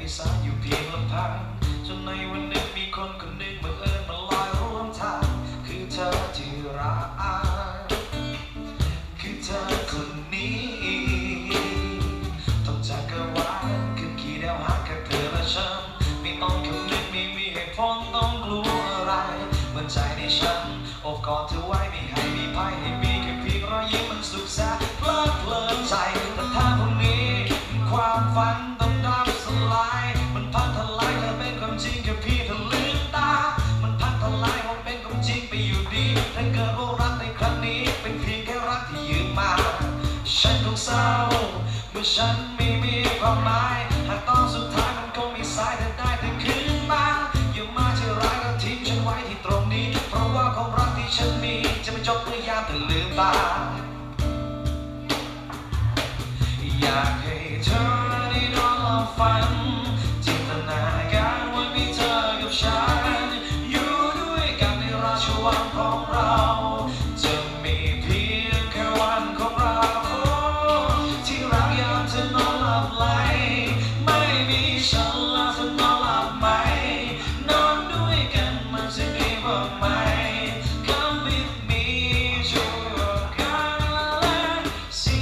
อีสานอยู่เพียงลำพังจนในวันหนึ่งมีคนคนหนึ่งบังเอิญมาลอยร่วมทางคือเธอที่รักคือเธอคนนี้ต้องจากกันไว้คือกี่เดียวหาแค่เธอและฉันไม่ต้องคำนึงไม่มีเหตุผลต้องกลัวอะไรเมื่อใจในฉันโอบกอดเธอไว้ไม่ให้มีภัยให้มีแค่เพียงรอยยิ้มมันสุขแสนเพลิดเพลินใจแต่ถ้าพรุ่งนี้ความฝันต้องดับสลายมันพังทลายเธอเป็นความจริงแค่พี่เธอลืมตามันพังทลายว่าเป็นความจริงไปอยู่ดีถ้าเกิดว่ารักในครั้งนี้เป็นเพียงแค่รักที่ยืมมาฉันคงเศร้าเมื่อฉันไม่มีความหมายหากตอนสุดท้ายมันคงมีสายแต่ได้แต่คืนมาอย่ามาใจร้ายแล้วทิ้งฉันไว้ที่ตรงนี้เพราะว่าความรักที่ฉันมีจะไม่จบเมื่อยามเธอลืมตาอยากให้เธอได้นอนหลับฝันจินตนาการว่ามีเธอกับฉันอยู่ด้วยกันในราชวังของเราจะมีเพียงแค่วันของเราที่รักยามเธอนอนหลับไหลไม่มีฉันแล้วเธอนอนหลับไหมนอนด้วยกันมันจะดีกว่าไหม Come with me ช่วยกันและสิ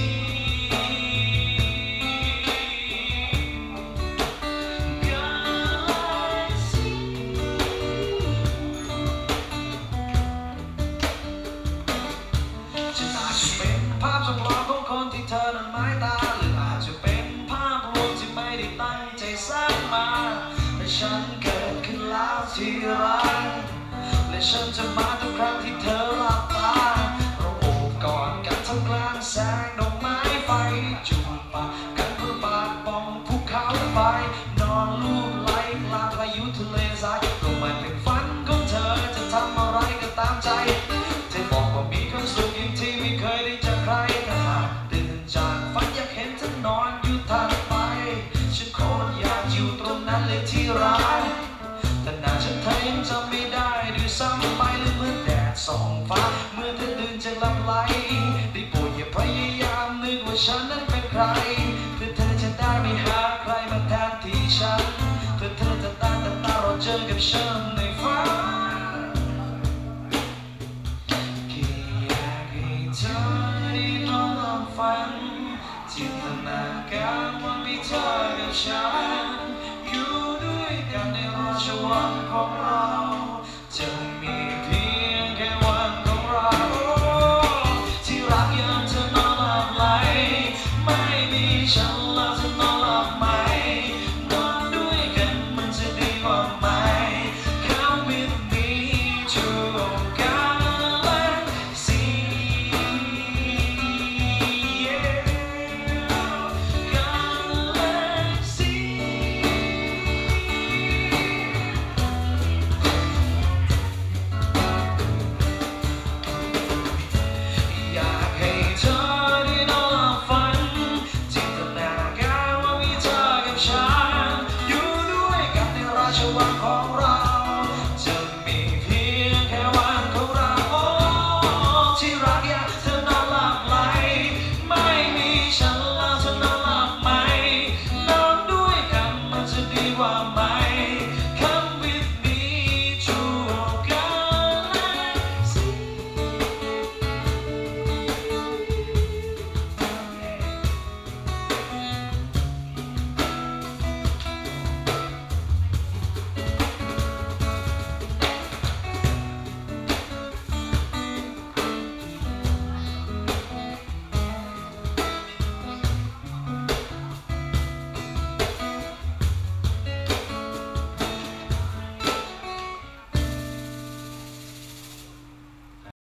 ฉันอาจจะเป็นภาพจำลองของคนที่เธอนั้นหมายตาหรืออาจจะเป็นภาพลวงที่ไม่ได้ตั้งใจสร้างมาแต่ฉันเกิดขึ้นแล้วที่รักและฉันจะมาทุกครั้งที่เธอหลับตาเราโอบกอดกันท่ามกลางแสงดอกไม้ไฟจูบปากกันบนปากป่องภูเขาไฟนอนลูบไหลกลางพายุทะเลทรายก็มันเป็นฝันของเธอจะทำอะไรก็ตามใจเธอบอกว่ามีความสุขอย่างที่ไม่เคยได้เจอใครถ้าหากตื่นจากฝันอยากเห็นเธอนอนอยู่ถัดไปฉันโคตรอยากอยู่ตรงนั้นเลยที่รักแต่หน้าฉันเธอยังจำไม่ได้ด้วยซ้ำไปหรือเมื่อแดดส่องฟ้าเมื่อเธอตื่นจากหลับไหลได้โปรดอย่าพยายามนึกว่าฉันนั้นเป็นใครเพื่อเธอจะได้ไม่หาใครมาแทนที่ฉันเพื่อเธอจะตาแต่ตาเราเจอกับฉันในฝันแค่อยากให้เธอได้นอนหลับฝันจินตนาการว่ามีเธอกับฉันอยู่ด้วยกันในราชวังของเราจะมีเพียงแค่วันของเราที่รักยามเธอนอนหลับไหลไม่มีฉัน